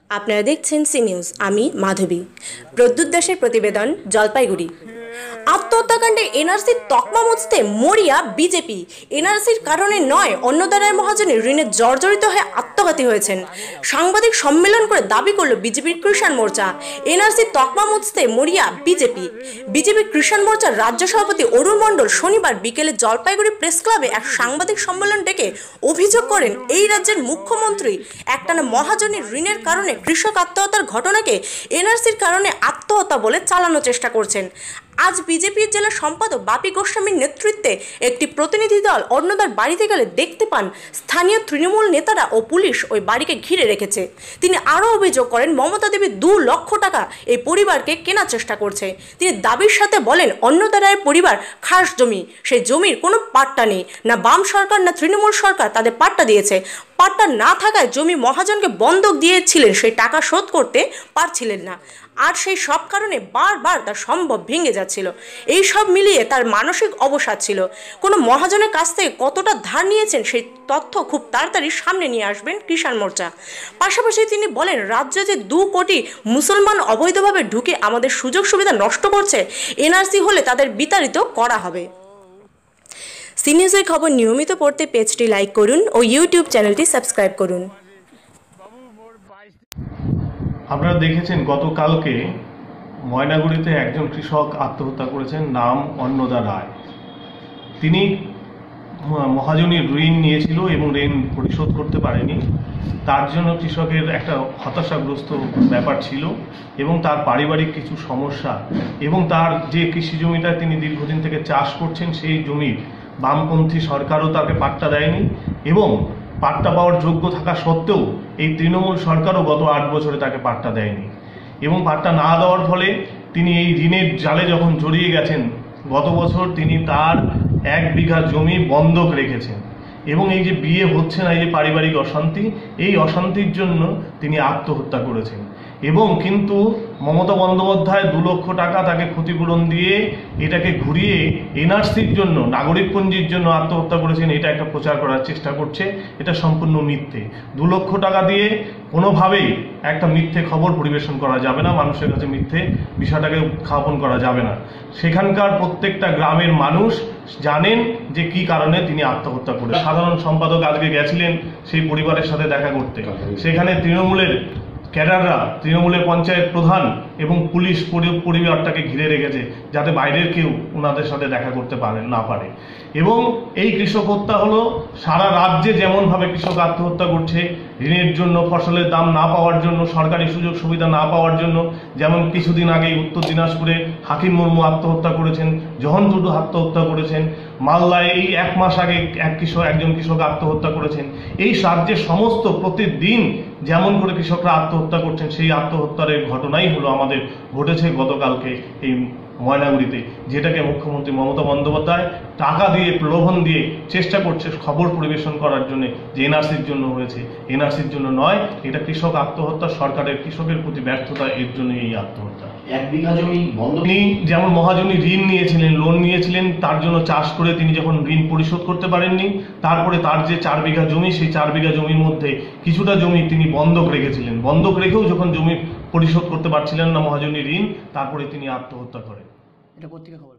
আপনারা দেখছেন C news. আমি মাধবী। প্রদ্যুৎ দাসের প্রতিবেদন, জলপাইগুড়ি। আত্মহত্যাকাণ্ডে এনআরসির তকমা মুছতে মরিয়া বিজেপি। এনআরসির কারণে নয়, অন্নদারায় মহাজনের ঋণে জর্জরিত হয়ে আত্মঘাতী হয়েছেন। সাংবাদিক সম্মেলন করে দাবি করল বিজেপির কৃষাণ মোর্চা। এনআরসির তকমা মুছতে মরিয়া বিজেপি। বিজেপি কৃষাণ মোর্চার রাজ্য সভাপতি অরুণ মণ্ডল শনিবার বিকেলে জলপাইগুড়ি প্রেস ক্লাবে এক সাংবাদিক সম্মেলন ডেকে অভিযোগ করেন, এই রাজ্যের মুখ্যমন্ত্রী একটানা মহাজনের ঋণের কারণে কৃষক আত্মহত্যার ঘটনাকে এনআরসির কারণে আত্মহত্যা বলে চালানোর চেষ্টা করছেন। আজ বিজেপির জেলা সম্পাদক বাপি গোস্বামীর নেতৃত্বে একটি প্রতিনিধি দল অন্নদার বাড়িতে গেলে দেখতে পান স্থানীয় তৃণমূল নেতারা ও পুলিশ ওই বাড়িকে ঘিরে রেখেছে। তিনি আরও অভিযোগ করেন, মমতা দেবী 2 লক্ষ টাকা এই পরিবারকে কেনার চেষ্টা করছে। তিনি দাবির সাথে বলেন, অন্নদারায়ের পরিবার খাস জমি, সেই জমির কোনো পাট্টা নেই। না বাম সরকার না তৃণমূল সরকার তাদের পাট্টা দিয়েছে। পাট্টা না থাকায় জমি মহাজনকে বন্ধক দিয়েছিলেন, সেই টাকা শোধ করতে পারছিলেন না। আর সেই সব কারণে বারবার তার সম্ভব ভেঙে যাচ্ছিল। এই সব মিলিয়ে তার মানসিক অবসাদ ছিল। কোনো মহাজনের কাছ থেকে কতটা ধার নিয়েছেন সেই তথ্য খুব তাড়াতাড়ি সামনে নিয়ে আসবেন কৃষাণ মোর্চা। পাশাপাশি তিনি বলেন, রাজ্যে যে 2 কোটি মুসলমান অবৈধভাবে ঢুকে আমাদের সুযোগ সুবিধা নষ্ট করছে, এনআরসি হলে তাদের বিতাড়িত করা হবে। সি নিউজের খবর নিয়মিত পড়তে পেজটি লাইক করুন ও ইউটিউব চ্যানেলটি সাবস্ক্রাইব করুন। আপনারা দেখেছেন গতকালকে ময়নাগুড়িতে একজন কৃষক আত্মহত্যা করেছেন, নাম অন্নদা রায়। তিনি মহাজনীর ঋণ নিয়েছিল এবং ঋণ পরিশোধ করতে পারেনি। তার জন্য কৃষকের একটা হতাশাগ্রস্ত ব্যাপার ছিল এবং তার পারিবারিক কিছু সমস্যা এবং তার যে কৃষি জমিটা তিনি দীর্ঘদিন থেকে চাষ করছেন, সেই জমির বামপন্থী সরকারও তাকে পাট্টা দেয়নি এবং পাট্টা পাওয়ার যোগ্য থাকা সত্ত্বেও এই তৃণমূল সরকারও গত 8 বছরে তাকে পাট্টা দেয়নি এবং পাট্টা না দেওয়ার ফলে তিনি এই ঋণের জালে যখন জড়িয়ে গেছেন, গত বছর তিনি তার 1 বিঘা জমি বন্ধক রেখেছেন এবং এই যে বিয়ে হচ্ছে না, এই যে পারিবারিক অশান্তি, এই অশান্তির জন্য তিনি আত্মহত্যা করেছেন। এবং কিন্তু মমতা বন্দ্যোপাধ্যায় 2 লক্ষ টাকা তাকে ক্ষতিপূরণ দিয়ে এটাকে ঘুরিয়ে এনআরসির জন্য, নাগরিকপঞ্জির জন্য আত্মহত্যা করেছেন, এটা একটা প্রচার করার চেষ্টা করছে। এটা সম্পূর্ণ মিথ্যে। 2 লক্ষ টাকা দিয়ে কোনোভাবেই একটা মিথ্যে খবর পরিবেশন করা যাবে না, মানুষের কাছে মিথ্যে বিষয়টাকে উত্থাপন করা যাবে না। সেখানকার প্রত্যেকটা গ্রামের মানুষ জানেন যে কি কারণে তিনি আত্মহত্যা করেন। সাধারণ সম্পাদক আজকে গেছিলেন সেই পরিবারের সাথে দেখা করতে। সেখানে তৃণমূলের ক্যাডাররা, তৃণমূলের পঞ্চায়েত প্রধান এবং পুলিশ পরিবারটাকে ঘিরে রেখেছে যাতে বাইরের কেউ ওনাদের সাথে দেখা করতে না পারে। এবং এই কৃষক হত্যা হলো সারা রাজ্যে যেমনভাবে কৃষক আত্মহত্যা করছে, ঋণের জন্য, ফসলের দাম না পাওয়ার জন্য, সরকারি সুযোগ সুবিধা না পাওয়ার জন্য। যেমন কিছুদিন আগেই উত্তর দিনাজপুরে হাকিম মুর্মু আত্মহত্যা করেছেন, জহন টুডু আত্মহত্যা করেছেন, মালদায় এই 1 মাস আগে একজন কৃষক আত্মহত্যা করেছেন। এই রাজ্যের সমস্ত প্রতিদিন যেমন করে কৃষকরা আত্মহত্যা করছেন, সেই আত্মহত্যার ঘটনাই হলো আমাদের ঘটেছে গতকালকে এই ময়নাগুড়িতে, যেটাকে মুখ্যমন্ত্রী মমতা বন্দ্যোপাধ্যায় টাকা দিয়ে, প্রলোভন দিয়ে চেষ্টা করছে খবর পরিবেশন করার জন্য যে এনআরসির জন্য হয়েছে। এনআরসির জন্য নয়, এটা কৃষক আত্মহত্যা, সরকারের কৃষকের প্রতি ব্যর্থতা, এর জন্য এই আত্মহত্যা। 1 বিঘা জমি বন্ধক। তিনি যেমন মহাজনী ঋণ নিয়েছিলেন, লোন নিয়েছিলেন, তার জন্য চাষ করে তিনি যখন ঋণ পরিশোধ করতে পারেননি, তারপরে তার যে 4 বিঘা জমি, সেই 4 বিঘা জমির মধ্যে কিছুটা জমি তিনি বন্ধক রেখেছিলেন। বন্ধক রেখেও যখন জমি পরিশোধ করতে পারছিলেন না মহাজনী ঋণ, তারপরে তিনি আত্মহত্যা করেন। এটা পত্রিকা খবর।